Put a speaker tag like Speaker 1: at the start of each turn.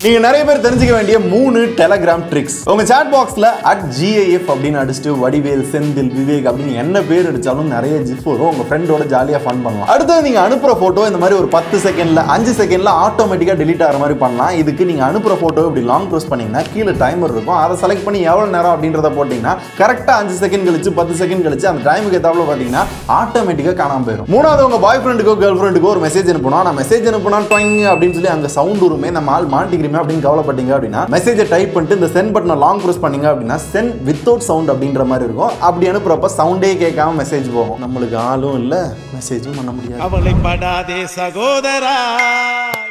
Speaker 1: நீங்க நிறைய பேர் தெரிஞ்சுக்க வேண்டிய 3 டெலகிராம் ட்ரிக்ஸ். உங்க சாட் பாக்ஸ்ல @GIF அப்படின்னு அடிச்சுட்டு வடிவேல், செந்தில், விவேக் அப்படின்னு என்ன பேர் அடிச்சாலும் நிறைய ஜிஃப் வரும். உங்க ஃப்ரெண்டோட ஜாலியா ஃபன் பண்ணலாம். அடுத்து நீங்க அனுப்புற போட்டோ இந்த மாதிரி ஒரு 10 செகண்ட்ல 5 செகண்ட்ல ஆட்டோமேட்டிக்கா டெலீட் ஆகிற மாதிரி பண்ணலாம். இதுக்கு நீங்க அனுப்புற போட்டோ இப்படி லாங் ப்ரெஸ் பண்ணீங்கன்னா கீழே டைமர் இருக்கும். அதை செலக்ட் பண்ணி எவ்வளவு நேரம் அப்படின்றத போட்டீங்கன்னா கரெக்டா 5 செகண்ட் கழிச்சு 10 செகண்ட் கழிச்சு அந்த டைமுக்கு ஏத்தாப்புல பாத்தீங்கன்னா ஆட்டோமேட்டிக்கா காணாம போயிடும். மூணாவது, உங்க பாய் ஃப்ரெண்டுக்கோ கேர்ள் ஃப்ரெண்டுக்கோ ஒரு மெசேஜ் அனுப்பணும். நான் மெசேஜ் அனுப்புனா அப்படின்னு சொல்லி அங்க சவுண்ட் வருமே, நம்ம ஆள் மாட்டிக்கிறோமே அப்படின்னு கவலைப்பட்டீங்க அப்படின்னா மெசேஜை டைப் பண்ணிட்டு இந்த சென்ட் பட்டனை லாங் பிரஸ் பண்ணீங்க அப்படின்னா சென்ட் வித்தவுட் சவுண்ட் அப்படின்ற மாதிரி இருக்கும். அப்படி அனுப்புறப்ப சவுண்டே கேட்காம மெசேஜ் போகும். நம்மளுக்கு ஆளும் இல்ல, மெசேஜும் பண்ண முடியாது.
Speaker 2: அவளைப்படாதே சகோதரா.